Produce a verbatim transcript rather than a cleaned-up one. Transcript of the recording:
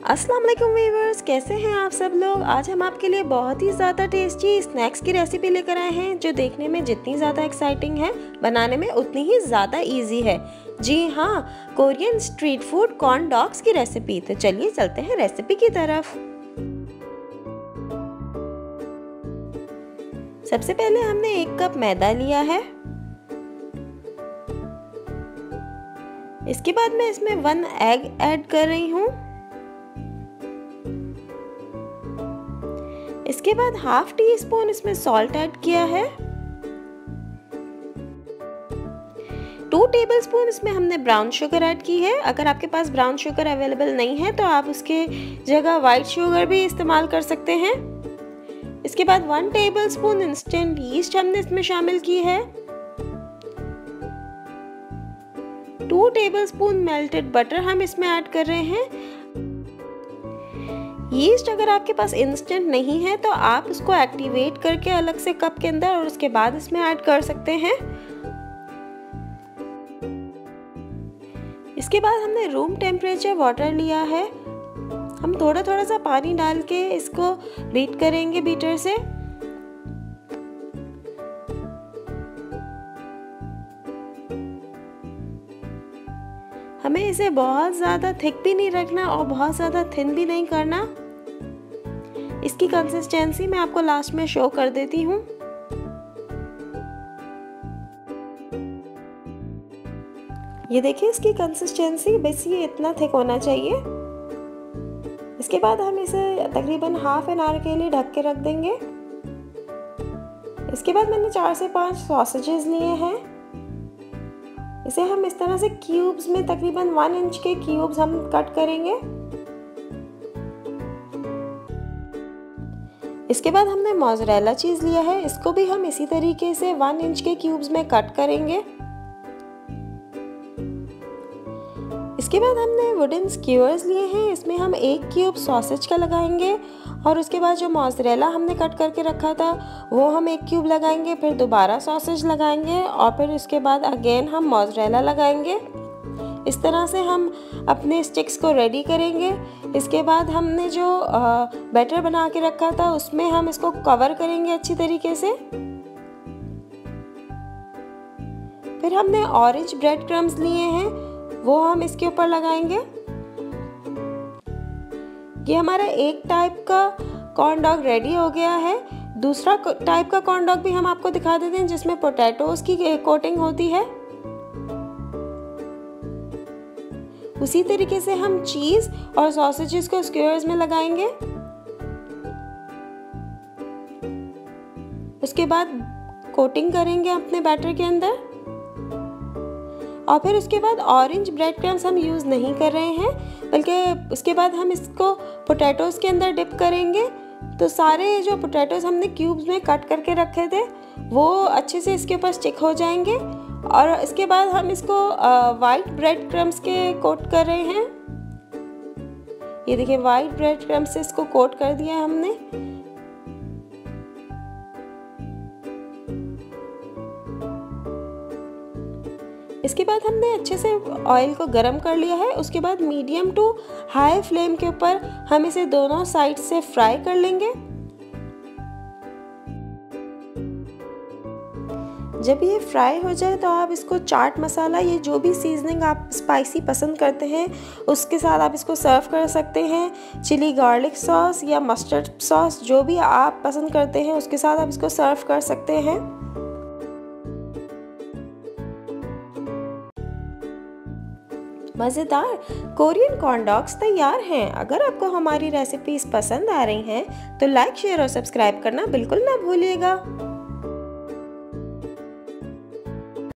अस्सलाम वालेकुम व्यूअर्स, कैसे हैं आप सब लोग। आज हम आपके लिए बहुत ही ज़्यादा टेस्टी स्नैक्स की रेसिपी लेकर आए हैं जो देखने में जितनी ज़्यादा एक्साइटिंग है बनाने में उतनी ही ज़्यादा इजी है। जी हाँ, Korean street food corn dogs की रेसिपी। तो चलिए चलते हैं रेसिपी की तरफ। सबसे पहले हमने एक कप मैदा लिया है। इसके बाद मैं इसमें वन एग ऐड कर रही हूँ। इसके बाद हाफ टी स्पून इसमें सॉल्ट ऐड किया है। टू टेबलस्पून इसमें हमने ब्राउन शुगर ऐड की है। अगर आपके पास ब्राउन शुगर अवेलेबल नहीं है तो आप उसके जगह वाइट शुगर भी इस्तेमाल कर सकते हैं। इसके बाद वन टेबलस्पून इंस्टेंट यीस्ट हमने इसमें शामिल की है। टू टेबलस्पून मेल्टेड बटर हम इसमें ऐड कर रहे हैं। यीस्ट अगर आपके पास इंस्टेंट नहीं है तो आप उसको एक्टिवेट करके अलग से कप के अंदर और उसके बाद इसमें ऐड कर सकते हैं। इसके बाद हमने रूम टेम्परेचर वाटर लिया है। हम थोड़ा थोड़ा सा पानी डाल के इसको बीट करेंगे बीटर से। हमें इसे बहुत ज़्यादा थिक भी नहीं रखना और बहुत ज़्यादा थिन भी नहीं करना। इसकी कंसिस्टेंसी मैं आपको लास्ट में शो कर देती हूँ। ये देखिए इसकी कंसिस्टेंसी बस ये इतना थिक होना चाहिए। इसके बाद हम इसे तकरीबन हाफ एन आवर के लिए ढक के रख देंगे। इसके बाद मैंने चार से पांच सॉसेजेस लिए हैं। इसे हम इस तरह से क्यूब्स में तकरीबन वन इंच के क्यूब्स हम कट करेंगे। इसके बाद हमने मोज़रेला चीज लिया है। इसको भी हम इसी तरीके से वन इंच के क्यूब्स में कट करेंगे। इसके बाद हमने वुडन स्क्यूअर्स लिए हैं। इसमें हम एक क्यूब सॉसेज का लगाएंगे और उसके बाद जो मोज़रेला हमने कट करके रखा था वो हम एक क्यूब लगाएंगे, फिर दोबारा सॉसेज लगाएंगे और फिर उसके बाद अगेन हम मोज़रेला लगाएंगे। इस तरह से हम अपने स्टिक्स को रेडी करेंगे। इसके बाद हमने जो बैटर बना के रखा था उसमें हम इसको कवर करेंगे अच्छी तरीके से। फिर हमने ऑरेंज ब्रेड क्रम्स लिए हैं, वो हम इसके ऊपर लगाएंगे। ये हमारा एक टाइप का कॉर्न डॉग रेडी हो गया है। दूसरा टाइप का कॉर्न डॉग भी हम आपको दिखा देते हैं जिसमें पोटैटोज की कोटिंग होती है। उसी तरीके से हम चीज और सॉसेजेस को स्क्वायर्स में लगाएंगे। उसके बाद कोटिंग करेंगे अपने बैटर के अंदर और फिर उसके बाद ऑरेंज ब्रेड क्रम्स हम यूज़ नहीं कर रहे हैं, बल्कि उसके बाद हम इसको पोटैटोज़ के अंदर डिप करेंगे। तो सारे जो पोटैटोज़ हमने क्यूब्स में कट करके रखे थे वो अच्छे से इसके ऊपर स्टिक हो जाएंगे। और इसके बाद हम इसको वाइट ब्रेड क्रम्स के कोट कर रहे हैं। ये देखिए वाइट ब्रेड क्रम्स से इसको कोट कर दिया हमने। इसके बाद हमने अच्छे से ऑयल को गरम कर लिया है। उसके बाद मीडियम टू हाई फ्लेम के ऊपर हम इसे दोनों साइड से फ्राई कर लेंगे। जब ये फ्राई हो जाए तो आप इसको चाट मसाला, ये जो भी सीजनिंग आप स्पाइसी पसंद करते हैं उसके साथ आप इसको सर्व कर सकते हैं। चिली गार्लिक सॉस या मस्टर्ड सॉस, जो भी आप पसंद करते हैं उसके साथ आप इसको सर्व कर सकते हैं। मज़ेदार कोरियन कॉर्न डॉग्स तैयार हैं। अगर आपको हमारी रेसिपीज पसंद आ रही हैं तो लाइक, शेयर और सब्सक्राइब करना बिल्कुल ना भूलिएगा।